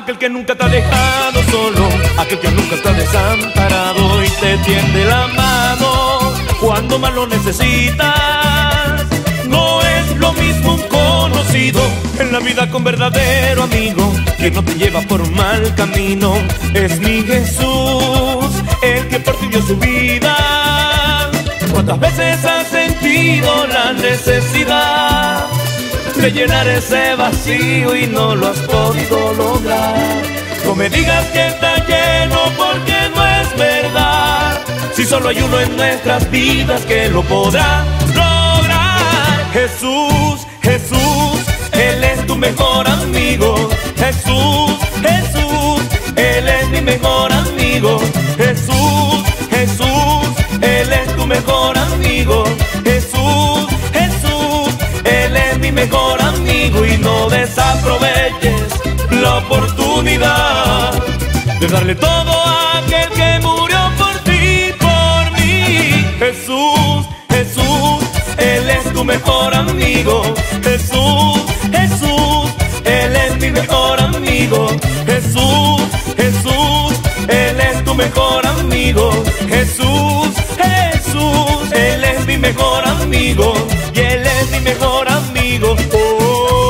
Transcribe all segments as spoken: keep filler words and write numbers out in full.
aquel que nunca te ha dejado solo, aquel que nunca está desamparado y te tiende la mano cuando más lo necesitas. No es lo mismo un conocido en la vida con verdadero amigo, que no te lleva por un mal camino. Es mi Jesús, el que por ti dio su vida. ¿Cuántas veces has sentido la necesidad de llenar ese vacío y no lo has podido lograr? No me digas que está lleno, porque no es verdad, si solo hay uno en nuestras vidas que lo podrá lograr. Jesús, Jesús, Él es tu mejor amigo. Jesús, Jesús, Él es mi mejor amigo. Jesús, Jesús, Él es tu mejor amigo. Jesús, Jesús, Él es mi mejor amigo. Y no desaproveches la oportunidad de darle todo a aquel que murió por ti, por mí. Jesús, Jesús, Él es tu mejor amigo. Jesús, Jesús, Él es mi mejor amigo. Jesús, Jesús, Él es tu mejor amigo. Jesús, Jesús, Él es mi mejor amigo. Y Él es mi mejor amigo. Oh.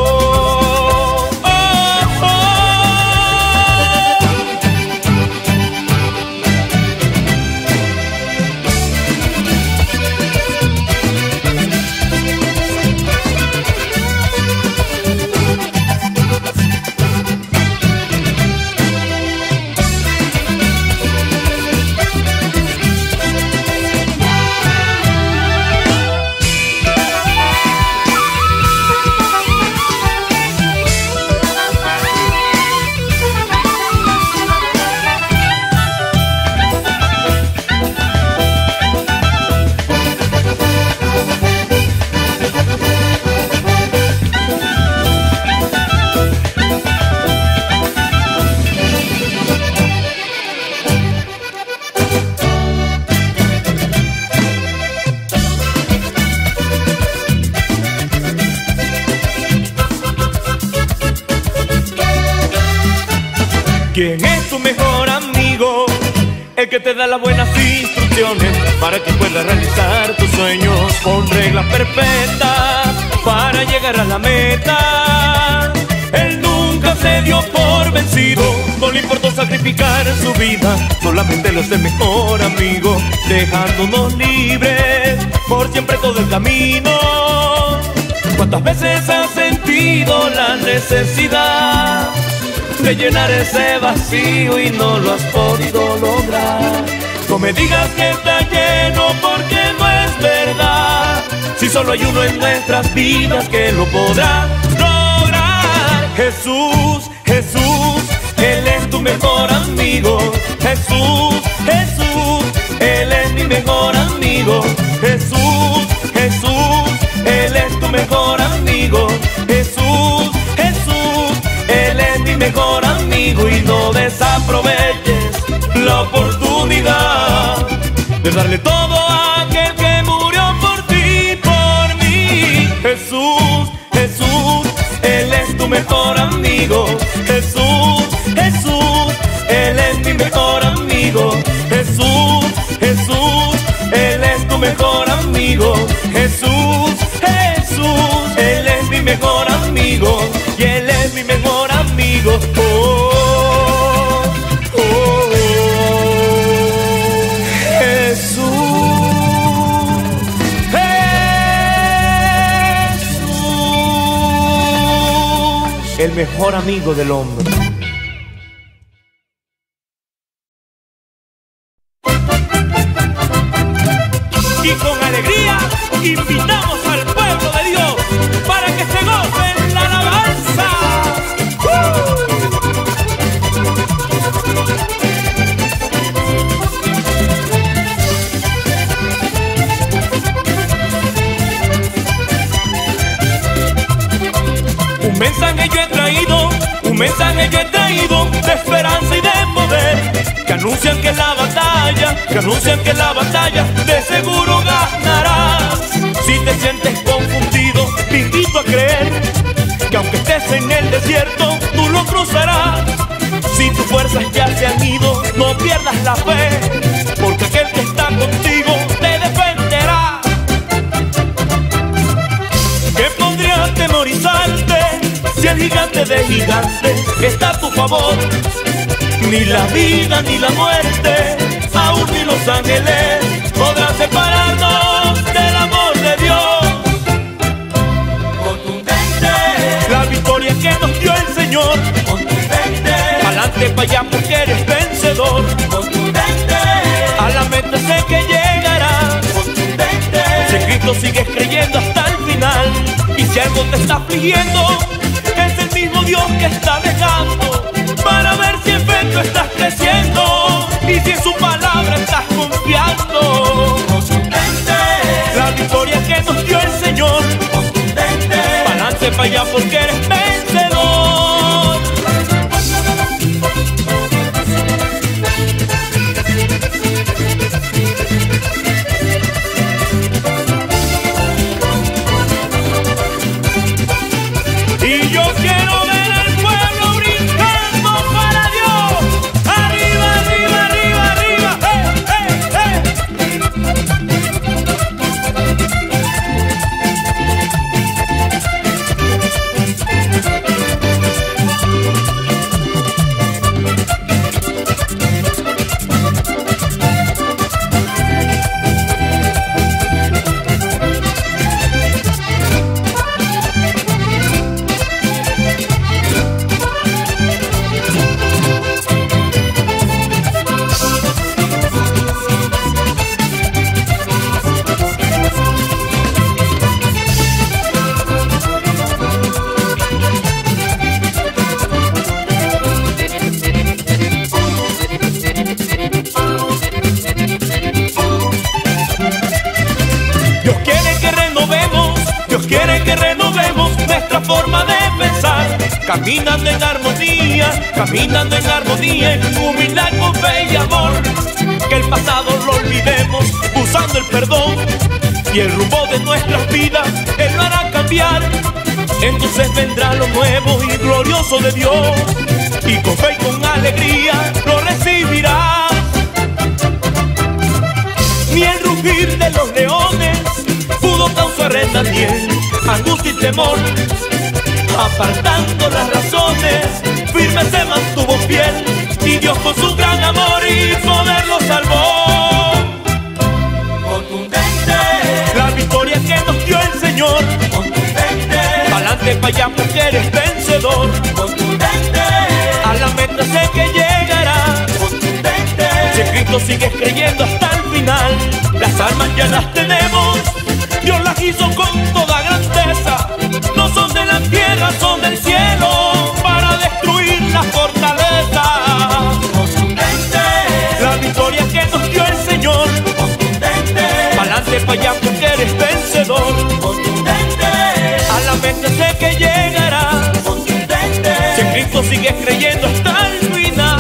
¿Quién es tu mejor amigo? El que te da las buenas instrucciones para que puedas realizar tus sueños con reglas perfectas para llegar a la meta. Él nunca se dio por vencido, no le importó sacrificar su vida, solamente lo es el mejor amigo, dejándonos libres por siempre todo el camino. ¿Cuántas veces has sentido la necesidad de llenar ese vacío y no lo has podido lograr? No me digas que está lleno, porque no es verdad, si solo hay uno en nuestras vidas que lo podrá lograr. Jesús, Jesús, Él es tu mejor amigo. Jesús, Jesús, Él es mi mejor amigo. Jesús, Jesús, Él es tu mejor amigo. Jesús, Jesús, Él es mi mejor amigo. Y no desaproveches la oportunidad de darle todo a aquel que murió por ti, por mí. Jesús, Jesús, Él es tu mejor amigo. Jesús, Jesús, Él es mi mejor amigo. Jesús, Jesús, Él es tu mejor amigo. Jesús, Jesús, Él es mi mejor amigo. Y Él es mi mejor amigo. Oh, oh, oh. Jesús, Jesús, el mejor amigo del hombre. Y con alegría invitamos al pueblo de Dios para que se gocen la alabanza. ¡Uh! Un mensaje yo he traído, un mensaje yo he traído de esperanza y de poder, que anuncian que la batalla, que anuncian que la batalla de seguro ganarás. Si te sientes confundido, te invito a creer que aunque estés en el desierto, tú lo cruzarás. la fe, porque aquel que está contigo te defenderá. ¿Qué podría atemorizarte si el gigante de gigantes está a tu favor? Ni la vida ni la muerte, aún ni los ángeles podrán separarnos del amor de Dios. Contundente, la victoria que nos dio el Señor. Contundente, pa'lante pa' allá porque eres vencedor. Contundente, a la meta sé que llegarás. Contundente, si en Cristo sigues creyendo hasta el final. Y si algo te está afligiendo, es el mismo Dios que está dejando para ver si en fe tú estás creciendo y si en su palabra estás confiando. Contundente, la victoria que nos dio el Señor. Contundente, pa'lante pa' allá porque eres vencedor. Y yo quiero ver al pueblo brincando para Dios. Arriba, arriba, arriba, arriba. ¡Hey, hey, hey! Dios quiere que renovemos, Dios quiere que renovemos nuestra forma de pensar, caminando en armonía, caminando en armonía, en humildad, con fe y amor. Que el pasado lo olvidemos, usando el perdón y el rumbo de nuestras vidas, Él lo hará cambiar. Entonces vendrá lo nuevo y glorioso de Dios, y con fe y con alegría lo recibirás. Ni el rugir de los leones pudo causar en Daniel angustia y temor. Apartando las razones, firme se mantuvo fiel, y Dios con su gran amor y poder lo salvó. Contundente, la victoria que nos dio el Señor. Contundente, pa'lante pa' allá porque eres vencedor. Contundente, a la meta sé que llegarás. Contundente, si en Cristo sigues creyendo hasta el final. Las armas ya las tenemos, Dios las hizo con toda grandeza. No son de la tierra, son del cielo, para destruir la fortaleza. Contundente, la victoria que nos dio el Señor. Contundente, pa'lante pa' allá porque eres vencedor. Contundente, a la meta sé que llegarás. Contundente, si en Cristo sigues creyendo hasta el final.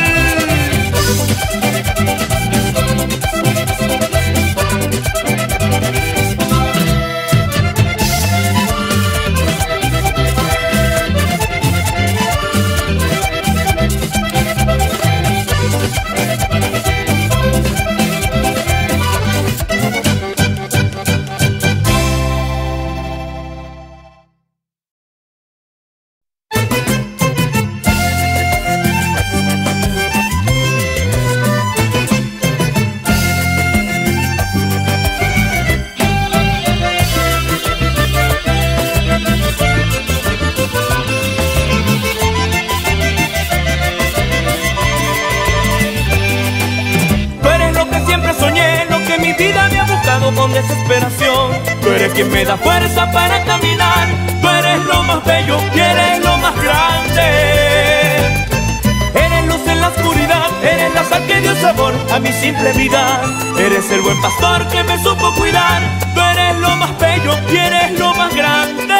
Con desesperación, tú eres quien me da fuerza para caminar. Tú eres lo más bello y eres lo más grande. Eres luz en la oscuridad, eres la sal que dio sabor a mi simple vida. Eres el buen pastor que me supo cuidar. Tú eres lo más bello y eres lo más grande.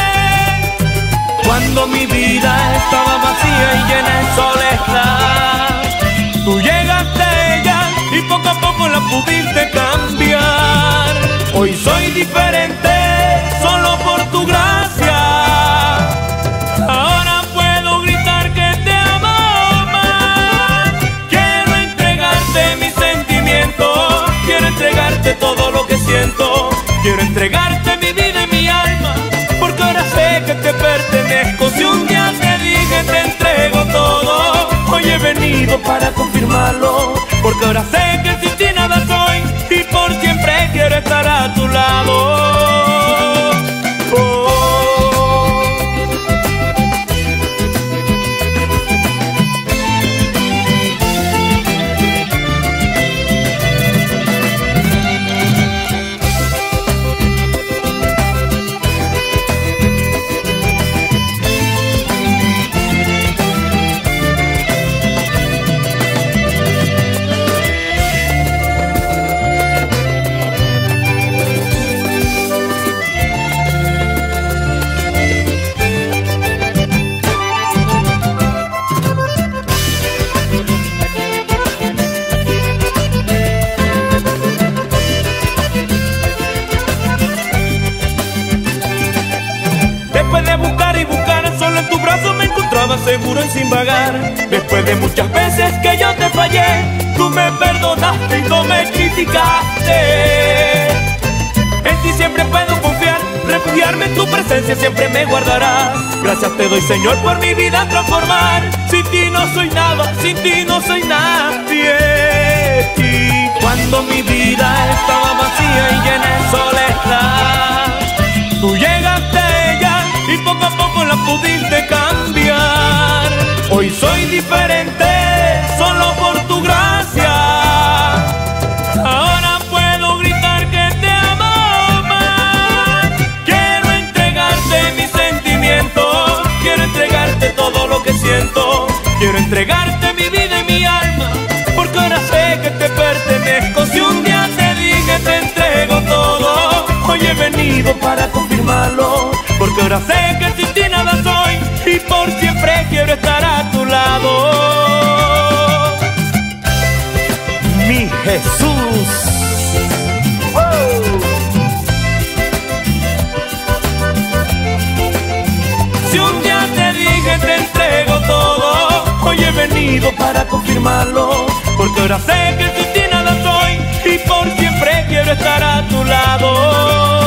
Cuando mi vida estaba vacía y llena de soledad, tú llegaste a ella y poco a poco la pudiste cambiar. Hoy soy diferente solo por tu gracia. Ahora puedo gritar que te amo más. Quiero entregar venido para confirmarlo, porque ahora sé que sin ti nada soy y por siempre quiero estar a tu lado. Oh. Seguro y sin vagar. Después de muchas veces que yo te fallé, tú me perdonaste y no me criticaste. En ti siempre puedo confiar, refugiarme en tu presencia siempre me guardarás. Gracias te doy, Señor, por mi vida transformar. Sin ti no soy nada, sin ti no soy nadie. Y cuando mi vida estaba vacía y llena de soledad, tú llegaste a ella y poco a poco la pudiste cambiar. Hoy soy diferente solo por tu gracia. Ahora puedo gritar que te amo más. Quiero entregarte mis sentimientos, quiero entregarte todo lo que siento, quiero entregarte mi vida y mi alma, porque ahora sé que te pertenezco. Si un día te dije te entrego todo, hoy he venido para confirmarlo, porque ahora sé que sin ti nada soy y por siempre quiero estar a tu lado. Mi Jesús. ¡Oh! Si un día te dije te entrego todo, hoy he venido para confirmarlo, porque ahora sé que sin ti nada soy y por siempre quiero estar a tu lado.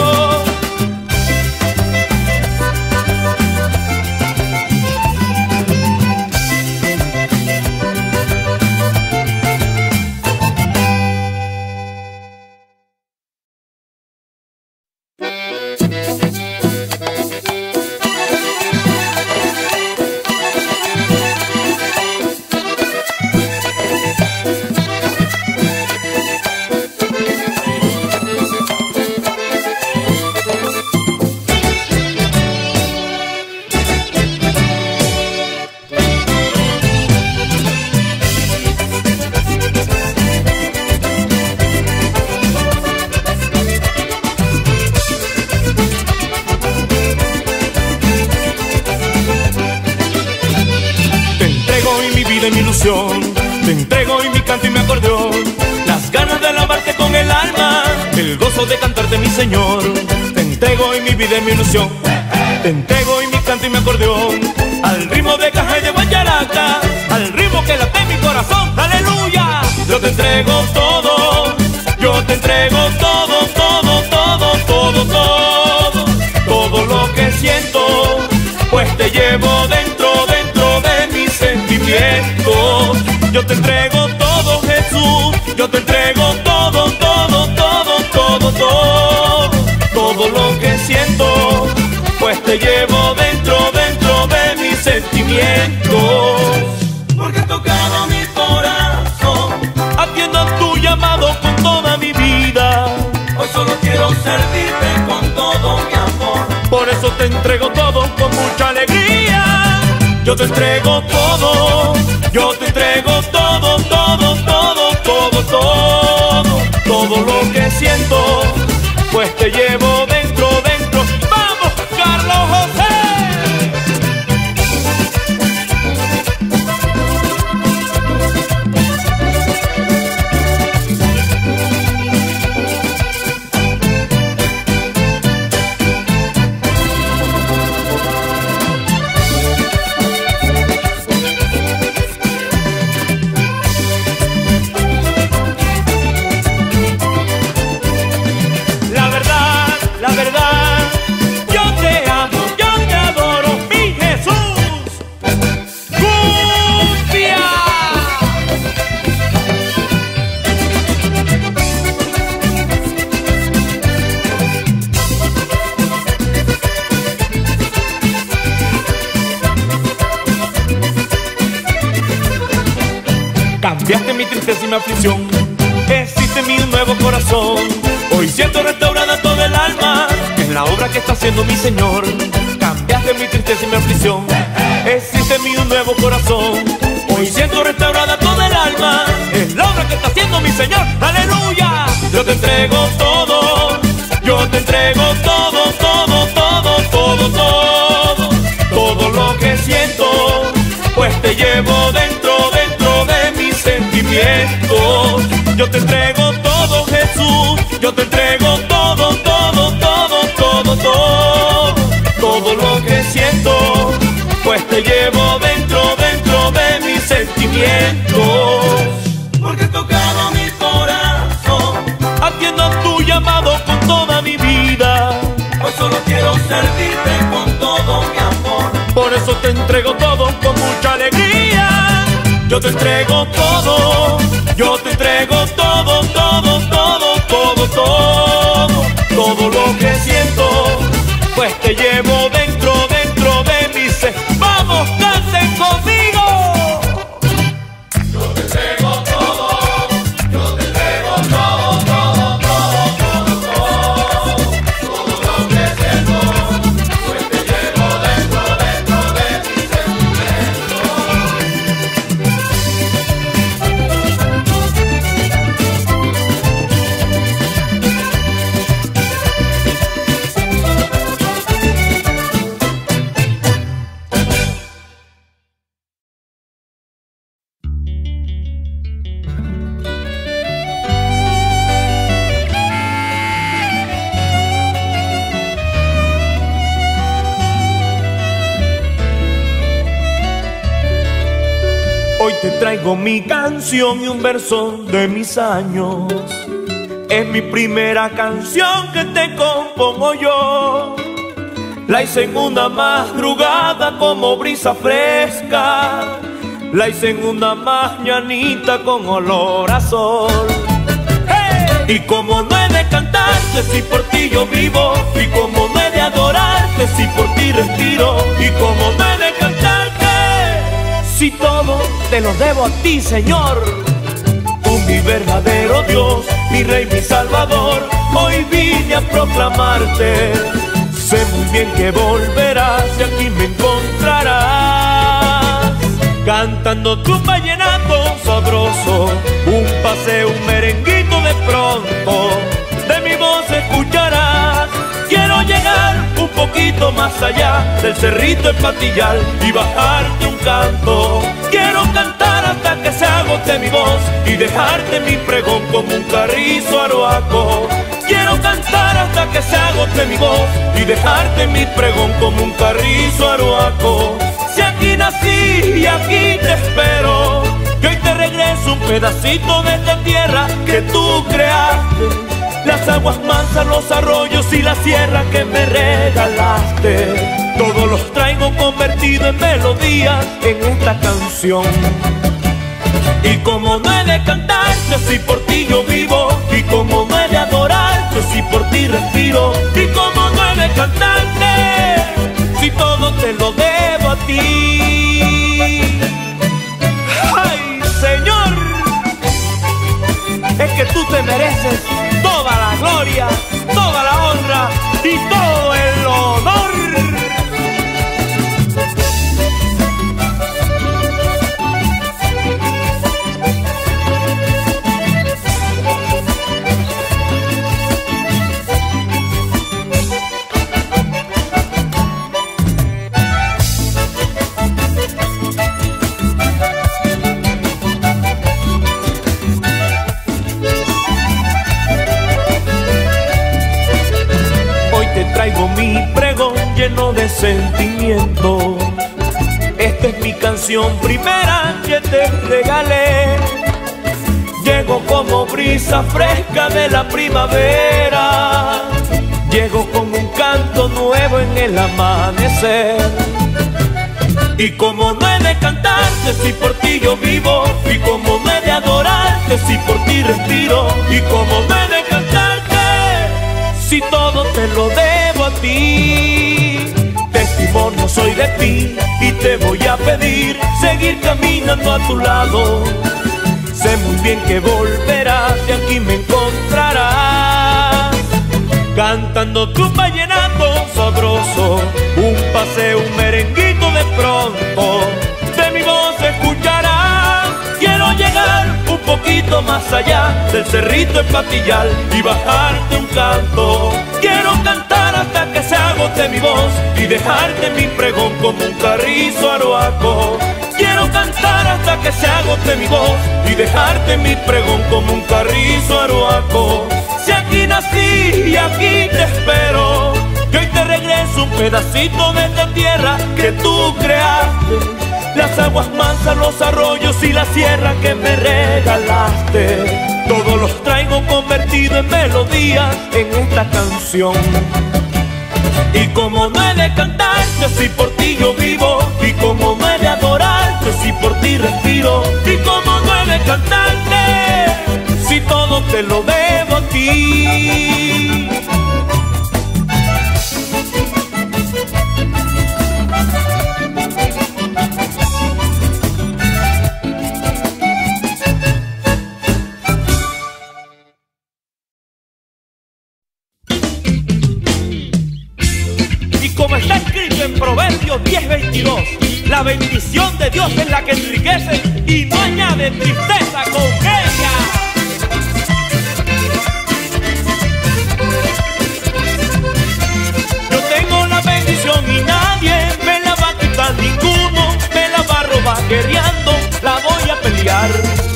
Te entrego hoy mi canto y mi acordeón, las ganas de alabarte con el alma, el gozo de cantarte mi Señor. Te entrego hoy mi vida y mi ilusión, te entrego hoy mi canto y mi acordeón, al ritmo de caja y de guayaraca, al ritmo que late mi corazón. ¡Aleluya! Yo te entrego todo, yo te entrego todo, todo, todo, todo, todo, todo lo que siento, pues te llevo dentro, dentro de mis sentimientos. Yo te entrego todo, Jesús, yo te entrego todo, todo, todo, todo, todo, todo lo que siento, pues te llevo dentro, dentro de mis sentimientos. Porque has tocado mi corazón, atiendo tu llamado con toda mi vida. Hoy solo quiero servirte con todo mi amor, por eso te entrego todo con mucha alegría. Yo te entrego todo, yo te entrego todo, todo, todo, todo, todo, todo lo que siento, pues te llevo dentro, dentro. ¡Vamos, Carlos José! tristeza y mi aflicción. Existe en mí un nuevo corazón. Hoy siento restaurada toda el alma. Es la obra que está haciendo mi Señor. Cambiaste mi tristeza y mi aflicción. Existe en mí un nuevo corazón. Hoy siento restaurada toda el alma. Es la obra que está haciendo mi Señor. ¡Aleluya! Yo te entrego todo. Yo te entrego todo, todo, todo, todo, todo. Todo lo que siento, pues te llevo dentro, dentro de mis sentimientos. Yo te entrego todo, Jesús. Yo te entrego todo, todo, todo, todo, todo. Todo lo que siento, pues te llevo dentro, dentro de mis sentimientos. Porque has tocado mi corazón. Atiendo tu llamado con toda mi vida. Hoy solo quiero servirte con todo mi amor. Por eso te entrego todo con mucha alegría. Yo te entrego todo. Yo te entrego todo, todo, todo, todo, todo. Todo lo que siento, pues te llevo dentro, dentro de mis sentimientos. ¡Vamos, canten conmigo! Yo te entrego todo. Yo te entrego todo, todo, todo, todo, todo. Todo lo que siento, pues te llevo dentro, dentro de mis sentimientos. Hoy te traigo mi canción y un verso de mis años. Es mi primera canción que te compongo yo. La hice en una madrugada como brisa fresca. La hice en una mañanita con olor a sol. ¡Hey! Y como no he de cantarte si por ti yo vivo, y como no he de adorarte si por ti respiro, y como no he de cantarte si todo te lo debo a ti, Señor. Tú mi verdadero Dios, mi Rey, mi Salvador. Hoy vine a proclamarte. Sé muy bien que volverás y aquí me encontrarás, cantando tu vallenato sabroso, un paseo, un merenguito de pronto. De mi voz escucharás. Quiero llegar un poquito más allá del cerrito Empatillal y bajarte un canto. Quiero cantar hasta que se agote mi voz y dejarte mi pregón como un carrizo aroaco. Quiero cantar hasta que se agote mi voz y dejarte mi pregón como un carrizo aroaco. Si aquí nací y aquí te espero, que hoy te regreso un pedacito de esta tierra que tú creaste. Las aguas mansas, los arroyos y la sierra que me regalaste, todos los traigo convertido en melodías en esta canción. Y como no he de cantarte si por ti yo vivo, y como no he de adorarte si por ti respiro, y como no he de cantarte si todo te lo debo a ti. ¡Ay, Señor! Es que tú te mereces toda la gloria, toda la honra y todo el honor. Traigo mi pregón lleno de sentimiento. Esta es mi canción primera que te regalé. Llego como brisa fresca de la primavera. Llego con un canto nuevo en el amanecer. Y como no he de cantarte si por ti yo vivo, y como no he de adorarte si por ti respiro, y como no he de cantarte si todo te lo debo a ti. Testimonio soy de ti y te voy a pedir seguir caminando a tu lado, sé muy bien que volverás y aquí me encontrarás, cantando tu vallenato sabroso, un paseo, un merenguito de pronto, de mi voz escucharás. Quiero llegar un poquito más allá del cerrito Empatillal y bajarte un canto. Quiero cantar hasta que se agote mi voz y dejarte mi pregón como un carrizo aroaco. Quiero cantar hasta que se agote mi voz y dejarte mi pregón como un carrizo aroaco. Si aquí nací y aquí te espero, que hoy te regreso un pedacito de esta tierra que tú creaste, las aguas mansas, los arroyos y la sierra que me regalaste. Todos los traigo convertido en melodías en esta canción. Y como no he de cantarte, si por ti yo vivo, y como no he de adorarte, si por ti respiro, y como no he de cantarte, si todo te lo debo a ti. Como está escrito en Proverbios diez veintidós, la bendición de Dios es la que enriquece y no añade tristeza con ella. Yo tengo la bendición y nadie me la va a quitar, ninguno me la va a robar. Guerreando la voy a pelear.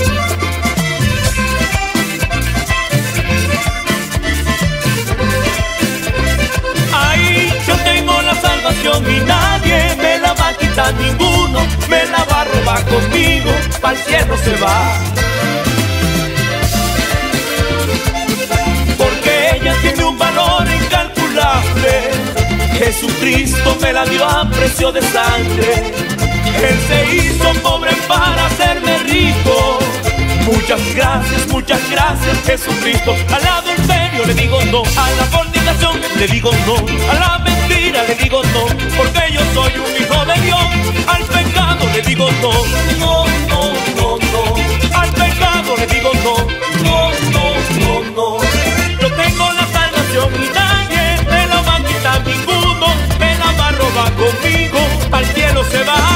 Y nadie me la va a quitar, ninguno me la va a robar. Conmigo pa'l cielo se va, porque ella tiene un valor incalculable. Jesucristo me la dio a precio de sangre. Él se hizo pobre para hacerme rico. Muchas gracias, muchas gracias Jesucristo. Al adulterio le digo no, a la fornicación le digo no, a la mentira le digo no, porque yo soy un hijo de Dios. Al pecado le digo no, no, no, no, no. Al pecado le digo no, no, no, no, no. Yo tengo la salvación y nadie me la va a quitar, ninguno me la va a robar. Conmigo al cielo se va.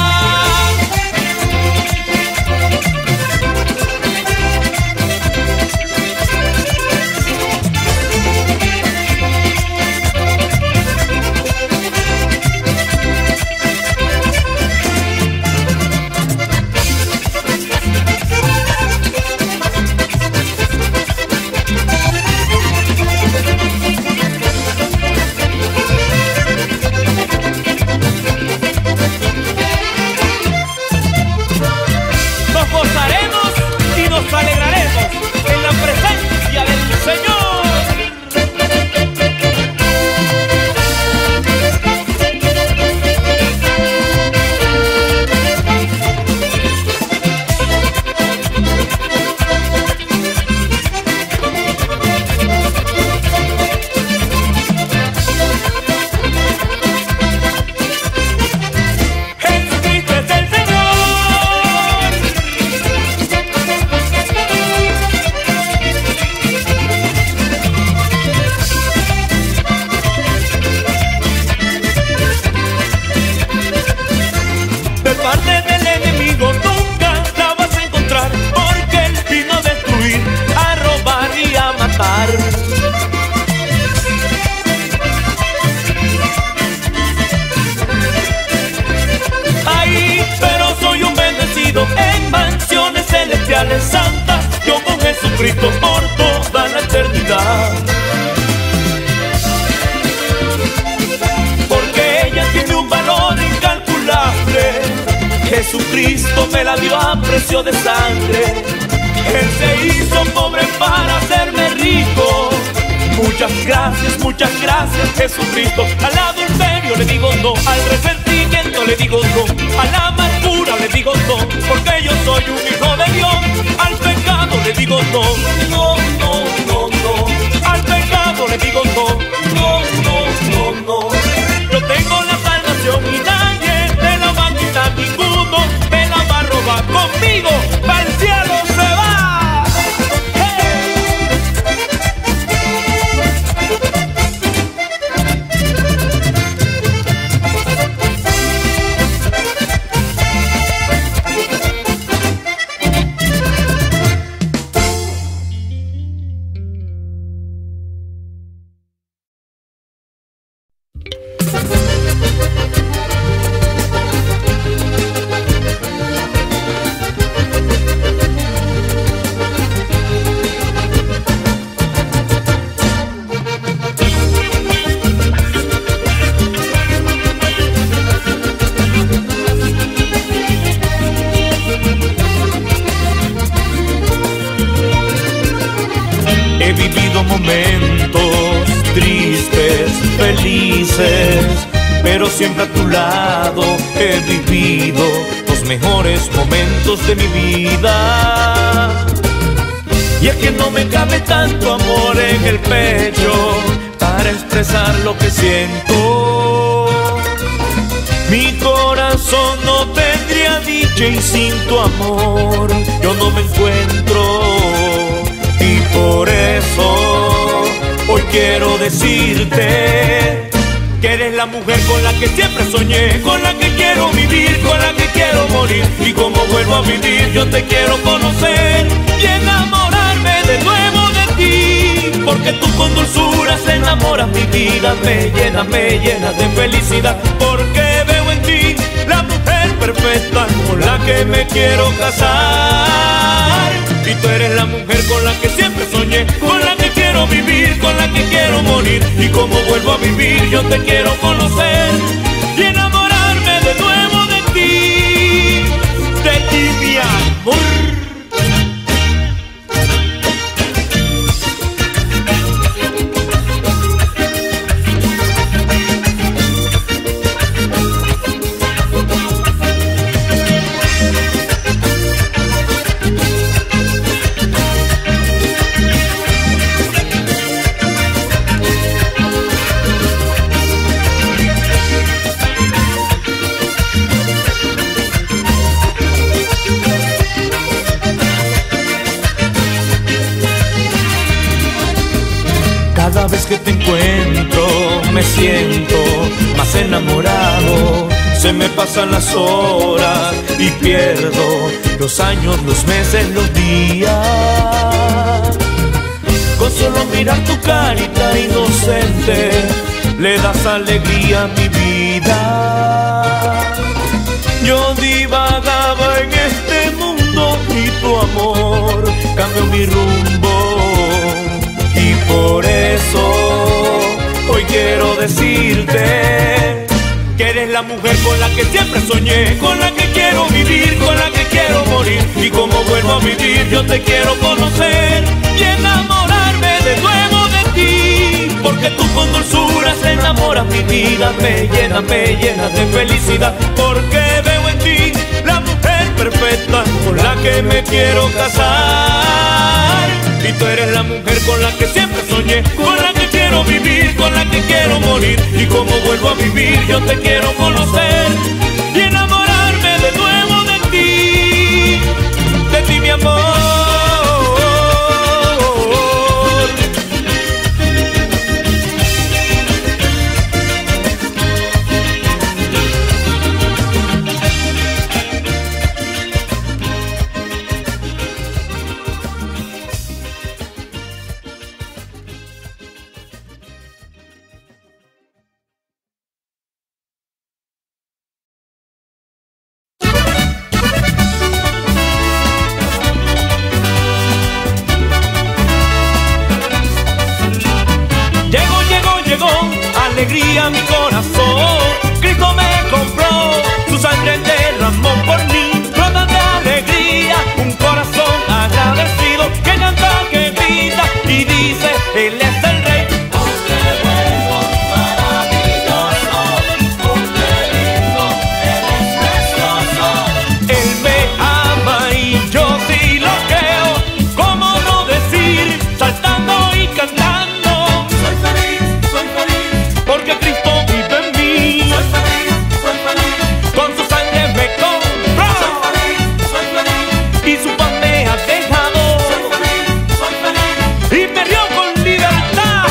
Santa, yo con Jesucristo por toda la eternidad. Porque ella tiene un valor incalculable. Jesucristo me la dio a precio de sangre. Él se hizo pobre para hacerme rico. Muchas gracias, muchas gracias Jesucristo. Al adulterio le digo no, al resentimiento le digo no, a la amargura le digo no, porque yo soy un hijo de Dios. Al pecado le digo no, no, no, no, no. Al pecado le digo no, no, no, no, no. Yo tengo la salvación y nadie me la va a quitar, ninguno me la va a robar. Conmigo para el cielo se conoces, pero siempre a tu lado he vivido los mejores momentos de mi vida. Y es que no me cabe tanto amor en el pecho para expresar lo que siento. Mi corazón no tendría dicha y sin tu amor yo no me encuentro. Y por eso hoy quiero decirte que eres la mujer con la que siempre soñé, con la que quiero vivir, con la que quiero morir. Y como vuelvo a vivir yo te quiero conocer y enamorarme de nuevo de ti, porque tú con dulzura enamoras mi vida, me llenas, me llenas de felicidad, porque veo en ti la mujer perfecta con la que me quiero casar. Y tú eres la mujer con la que siempre soñé, con la que quiero vivir, con la que quiero morir. Y como vuelvo a vivir yo te quiero conocer y enamorarme de nuevo de ti, de ti mi amor. Cada vez que te encuentro me siento más enamorado. Se me pasan las horas y pierdo los años, los meses, los días. Con solo mirar tu carita inocente le das alegría a mi vida. Yo divagaba en este mundo y tu amor cambió mi rumbo. Y por eso hoy quiero decirte que eres la mujer con la que siempre soñé, con la que quiero vivir, con la que quiero morir. Y como vuelvo a vivir yo te quiero conocer y enamorarme de nuevo de ti, porque tú con dulzura enamoras mi vida, me llenas, me llenas de felicidad, porque veo en ti la mujer perfecta con la que me quiero casar. Y tú eres la mujer con la que siempre soñé, con la que quiero vivir, con la que quiero morir. Y como vuelvo a vivir yo te quiero conocer y enamorarme de nuevo de ti, de ti mi amor. Alegría mi corazón, Cristo me compró, su sangre derramó por mí, brotan de alegría, un corazón agradecido que canta, que grita y dice, Él es el Rey. Hombre bueno, maravilloso, hombre lindo, Él es precioso. Él me ama y yo sí lo creo, ¿cómo no decir, saltando y cantando? Porque Cristo vive en mí. Soy feliz, soy feliz. Con su sangre me compró. Soy feliz, soy feliz. Y su paz me ha dejado. Soy feliz, soy feliz. Y me dio con libertad.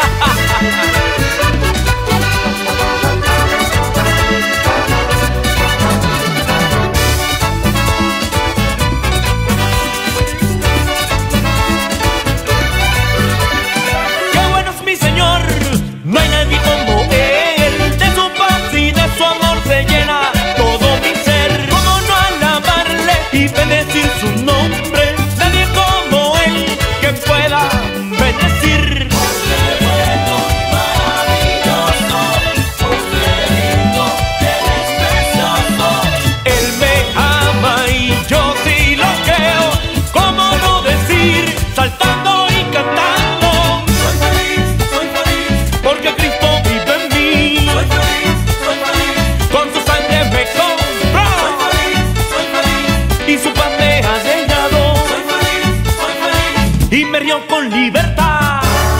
Qué bueno es mi Señor, no hay nadie como Él, de su paz y de su amor se llena todo mi ser. ¿Cómo no alabarle y bendecir su nombre? Nadie como Él que pueda bendecir. Hombre bueno, maravilloso, hombre lindo, Él es precioso. Él me ama y yo sí lo creo, ¿cómo no decir, saltando y cantando? Soy feliz, soy feliz, porque Cristo río con libertad.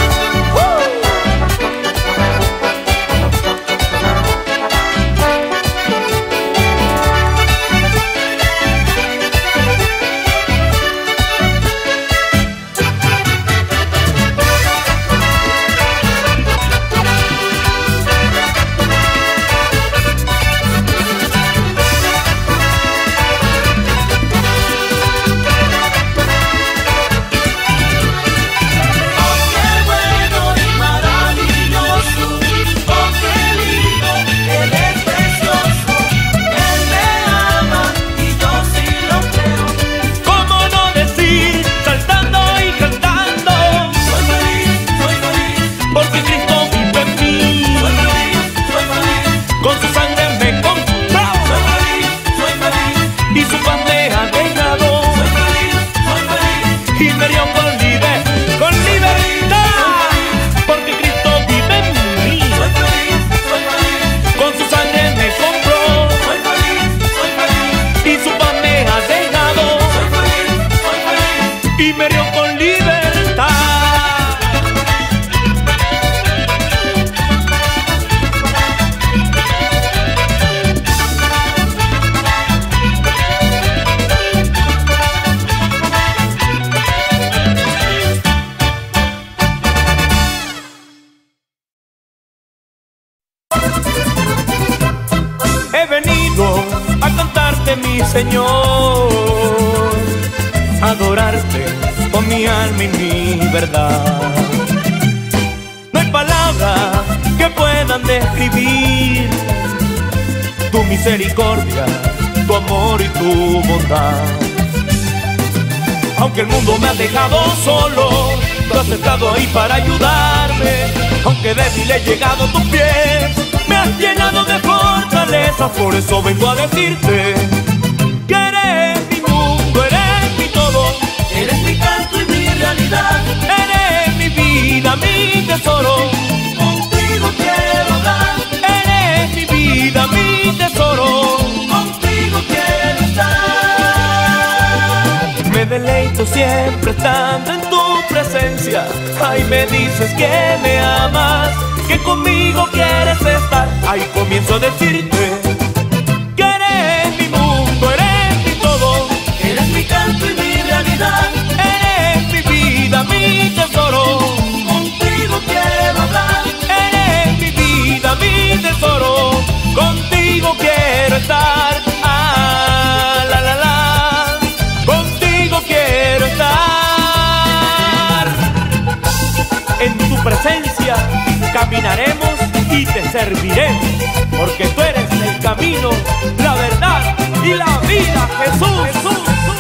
He venido a cantarte, mi Señor, adorarte con mi alma y mi verdad. No hay palabras que puedan describir tu misericordia, tu amor y tu bondad. Aunque el mundo me ha dejado solo, tú has estado ahí para ayudarme. Aunque débil he llegado a tus pies, me has llenado de fortaleza. Por eso vengo a decirte que eres mi mundo, eres mi todo. Eres mi canto y mi realidad. Eres mi vida, mi tesoro. Contigo quiero hablar. Eres mi vida, mi tesoro. Contigo quiero estar. Me deleito siempre estando en tu presencia. Ay, me dices que me amas, que conmigo quieres estar. Ahí comienzo a decirte que eres mi mundo, eres mi todo. Eres mi canto y mi realidad. Eres mi vida, mi tesoro. Contigo quiero hablar. Eres mi vida, mi tesoro. Contigo quiero estar. Ah, la, la, la. Contigo quiero estar. En tu presencia caminaremos y te serviremos, porque tú eres el camino, la verdad y la vida, Jesús, Jesús.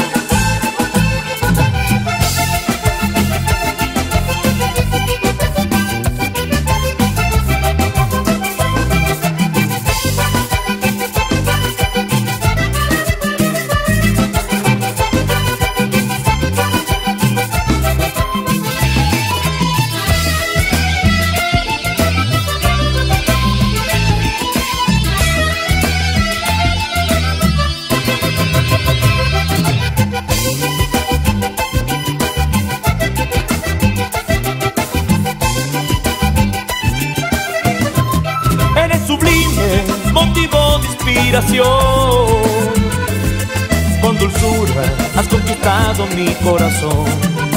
Sublime, motivo de inspiración. Con dulzura has conquistado mi corazón.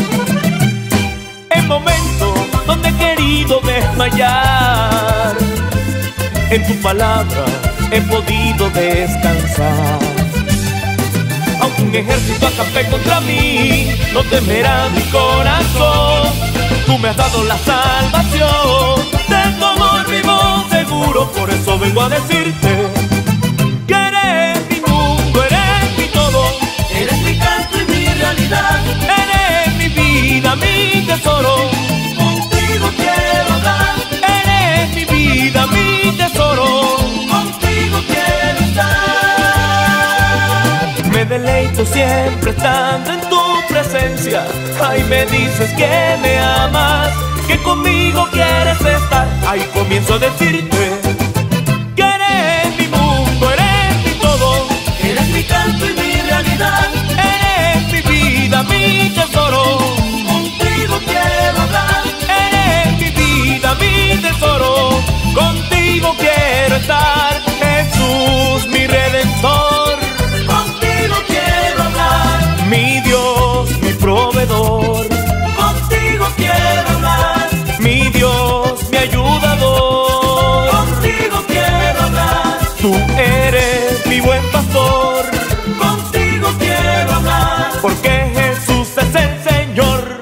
En momentos donde he querido desmayar, en tu palabra he podido descansar. Aunque un ejército acampe contra mí, no temerá mi corazón. Tú me has dado la salvación, de tu amor vivo seguro. Por eso vengo a decirte que eres mi mundo, eres mi todo. Eres mi canto y mi realidad. Eres mi vida, mi tesoro. Contigo quiero hablar. Eres mi vida, mi tesoro. Contigo quiero estar. Me deleito siempre estando en tu presencia. Ay, me dices que me amas, que conmigo quieres estar. Ahí comienzo a decirte que eres mi mundo, eres mi todo. Eres mi canto y mi realidad. Eres mi vida, mi tesoro. Contigo quiero tesoro, contigo quiero estar, Jesús mi redentor. Contigo quiero hablar, Mi Dios, mi proveedor, contigo quiero hablar, mi Dios, mi ayudador. contigo quiero hablar, Tú eres mi buen pastor, contigo quiero hablar. porque Jesús es el Señor.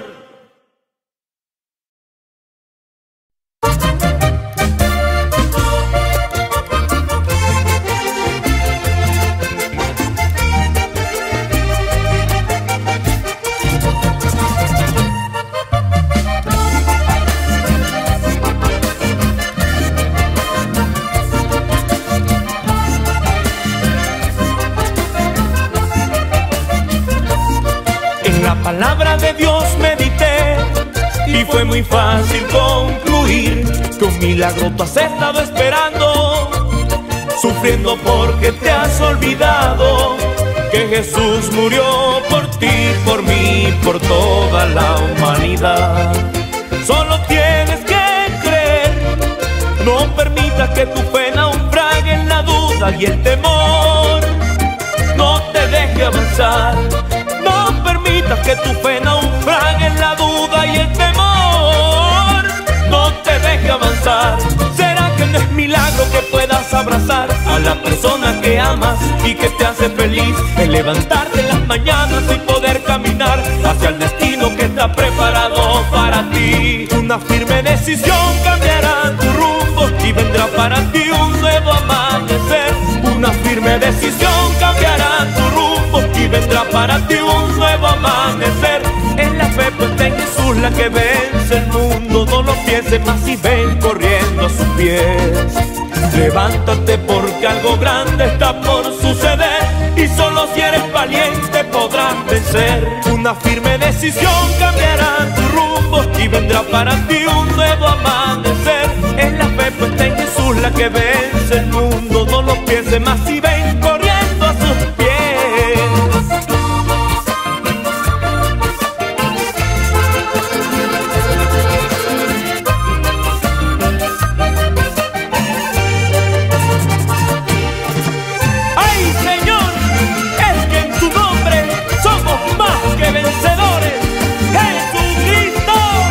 La palabra de Dios medité y fue muy fácil concluir que un milagro tú has estado esperando, sufriendo porque te has olvidado que Jesús murió por ti, por mí, por toda la humanidad. Solo tienes que creer, no permitas que tu fe naufrague en la duda y el temor, no te deje avanzar. No permitas que tu fe naufrague en la duda y el temor, no te deje avanzar. ¿Será que no es milagro que puedas abrazar a la persona que amas y que te hace feliz? El levantarte en las mañanas y poder caminar hacia el destino que está preparado para ti. Una firme decisión cambiará tu rumbo y vendrá para ti un nuevo amanecer. Una firme decisión cambiará tu rumbo y vendrá para ti un nuevo amanecer. En la fe puesta en Jesús, la que vence el mundo, no lo pienses más y ven corriendo a sus pies. Levántate porque algo grande está por suceder y solo si eres valiente podrás vencer. Una firme decisión cambiará tu rumbo y vendrá para ti un nuevo amanecer. En la fe puesta en Jesús, la que vence el mundo, no lo pienses más y ven corriendo a sus pies. ¡Ay, Señor! Es que en tu nombre somos más que vencedores. ¡Jesucristo!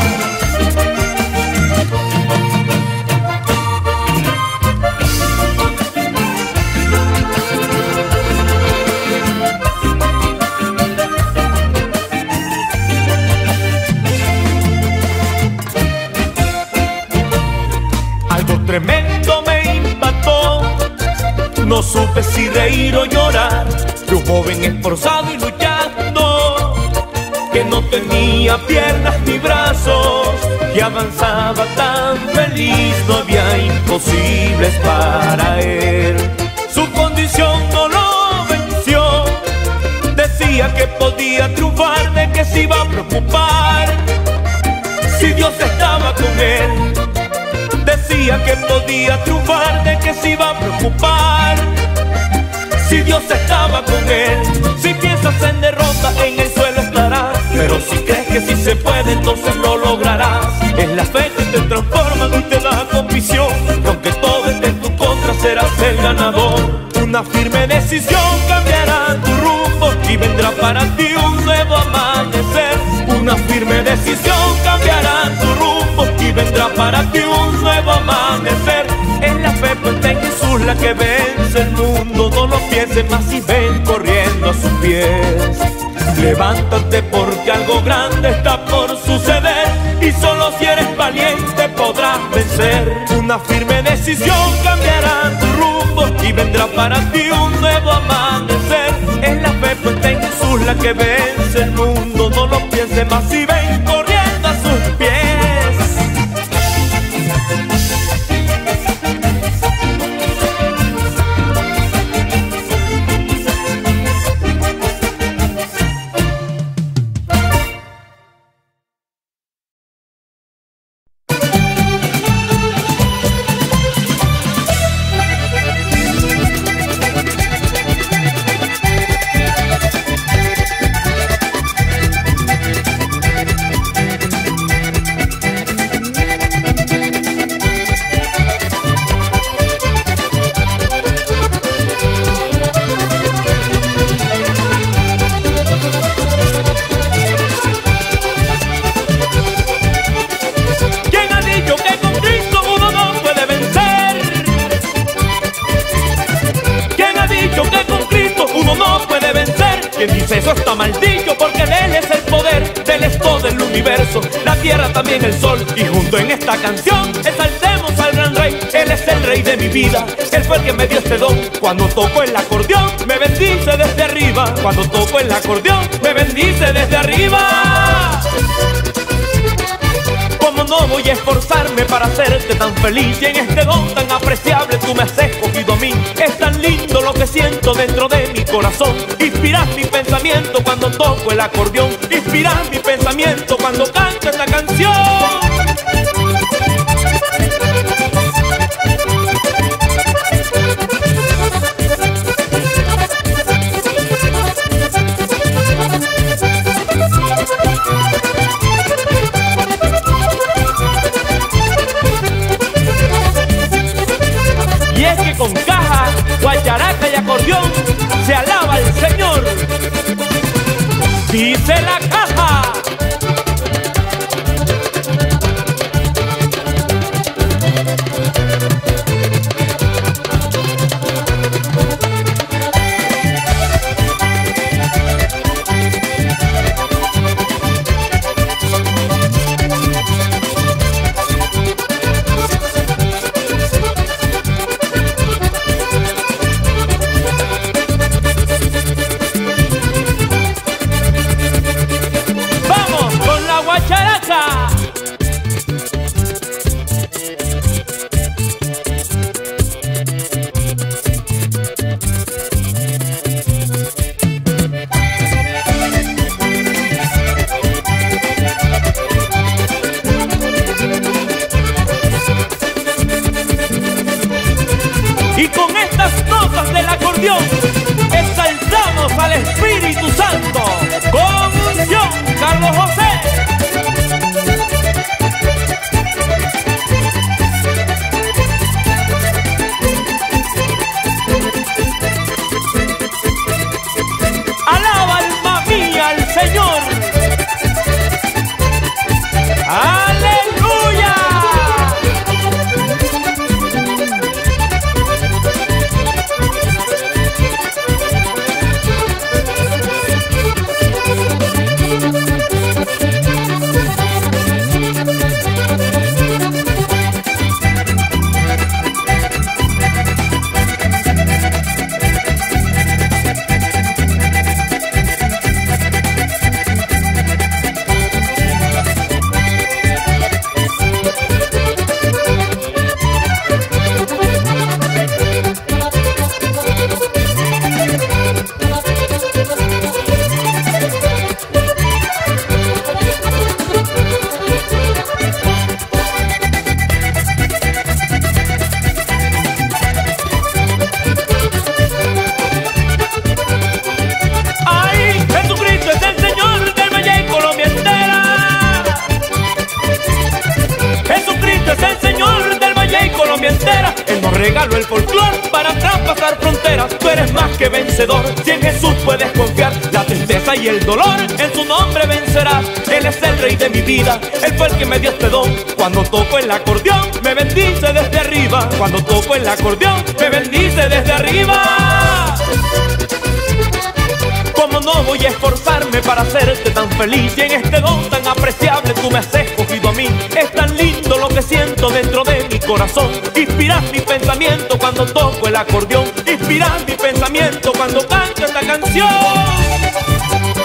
Algo tremendo me impactó, no supe si reír o llorar, de un joven esforzado y luchando, que no tenía piernas ni brazos, y avanzaba tan feliz, no había imposibles para él. Su condición no lo venció, decía que podía triunfar, de que se iba a preocupar, si Dios estaba con él. Decía que podía triunfar, de que se iba a preocupar, si Dios estaba con él. Si piensas en derrota, en el suelo estarás, pero si crees que sí se puede, entonces lo lograrás. Es la fe que te transforma y te da convicción, que aunque todo esté en tu contra, serás el ganador. Una firme decisión cambiará tu rumbo y vendrá para ti un nuevo amanecer. Una firme decisión cambiará tu rumbo y vendrá para ti un nuevo amanecer. En la fe puesta en Jesús, la que vence el mundo, no lo pienses más y ven corriendo a sus pies. Levántate porque algo grande está por suceder y solo si eres valiente podrás vencer. Una firme decisión cambiará tu rumbo y vendrá para ti un nuevo amanecer. En la fe puesta en Jesús, la que vence el mundo, no lo pienses más y ven corriendo a sus pies. dice eso está mal dicho, porque de él es el poder, de él es todo el universo, la tierra también el sol. Y junto en esta canción exaltemos al gran rey. Él es el rey de mi vida, él fue el que me dio este don. Cuando toco el acordeón me bendice desde arriba. Cuando toco el acordeón me bendice desde arriba. Como no voy a esforzarme para hacerte tan feliz, y en este don tan apreciable tú me has escogido a mí. Es tan lindo lo que siento dentro de mi corazón. Inspiras mi pensamiento cuando toco el acordeón. Inspiras mi pensamiento cuando canto esta canción. Y es que con caja, guacharaca y acordeón se alaba al Señor. Dice la caja. Y con estas notas del acordeón exaltamos al Espíritu Santo con unción, Carlos José. Alaba alma mía al Señor. ¡Aleluya! Él nos regaló el folclor para traspasar fronteras. Tú eres más que vencedor, si en Jesús puedes confiar. La tristeza y el dolor en su nombre vencerás. Él es el rey de mi vida, él fue el que me dio este don. Cuando toco el acordeón me bendice desde arriba. Cuando toco el acordeón me bendice desde arriba. Como no voy a esforzarme para hacerte tan feliz, y en este don tan apreciable tú me has escogido a mí. Es tan lindo lo que siento dentro de mi corazón. Inspiras mi pensamiento cuando toco el acordeón. Inspiras mi pensamiento cuando canto esta canción.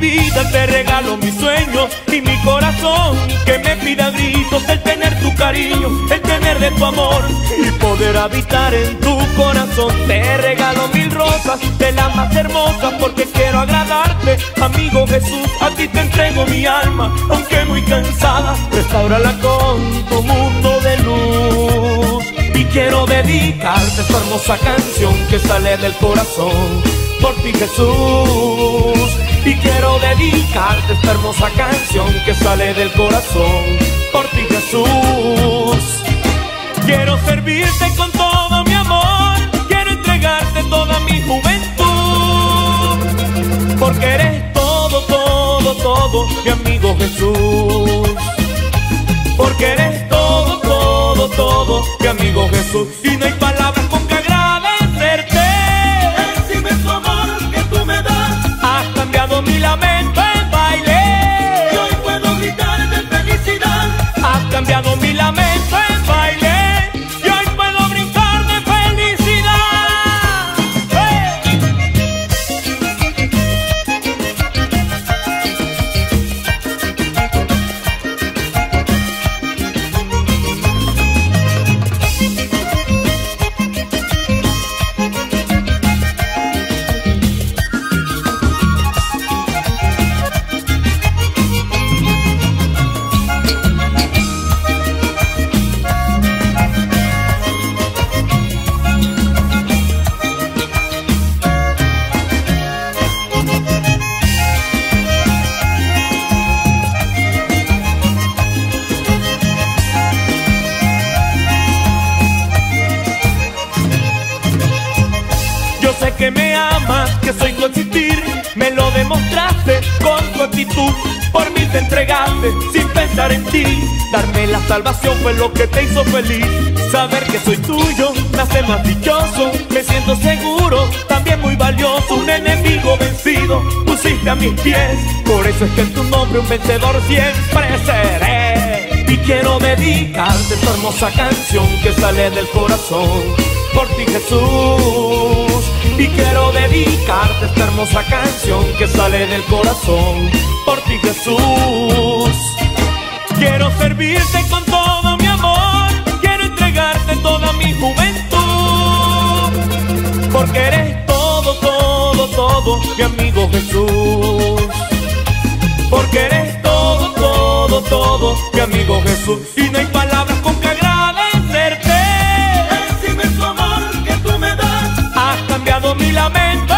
vida te regalo mis sueños y mi corazón, que me pida a gritos el tener tu cariño, el tener de tu amor y poder habitar en tu corazón. Te regalo mil rosas, de las más hermosas, porque quiero agradarte, amigo Jesús. A ti te entrego mi alma, aunque muy cansada, restáurala con tu mundo de luz. Y quiero dedicarte esta hermosa canción que sale del corazón, por ti Jesús. Y quiero dedicarte esta hermosa canción que sale del corazón, por ti Jesús. Quiero servirte con todo mi amor, quiero entregarte toda mi juventud, porque eres todo, todo, todo, mi amigo Jesús. Porque eres todo, todo, todo, mi amigo Jesús. Y no hay palabras con que agradecerte. Recibe tu amor que tú me das. Has cambiado mi lamento en baile. Y hoy puedo gritar de felicidad. Has cambiado mi lamento en baile. Y hoy puedo brincar de felicidad. ¡Hey! Yo sé que me amas, que soy tu existir, me lo demostraste con tu actitud. Por mí te entregaste sin pensar en ti, darme la salvación fue lo que te hizo feliz. Saber que soy tuyo me hace más dichoso, me siento seguro, también muy valioso. Un enemigo vencido pusiste a mis pies, por eso es que en tu nombre un vencedor siempre seré. Y quiero dedicarte esta hermosa canción que sale del corazón, por ti Jesús. Y quiero dedicarte esta hermosa canción que sale del corazón, por ti Jesús. Quiero servirte con todo mi amor, quiero entregarte toda mi juventud, porque eres todo, todo, todo, mi amigo Jesús. Porque eres todo, todo, todo, mi amigo Jesús. Y no hay palabras con que agradecerte. Recibe tu amor que tú me das. Has cambiado mi lamento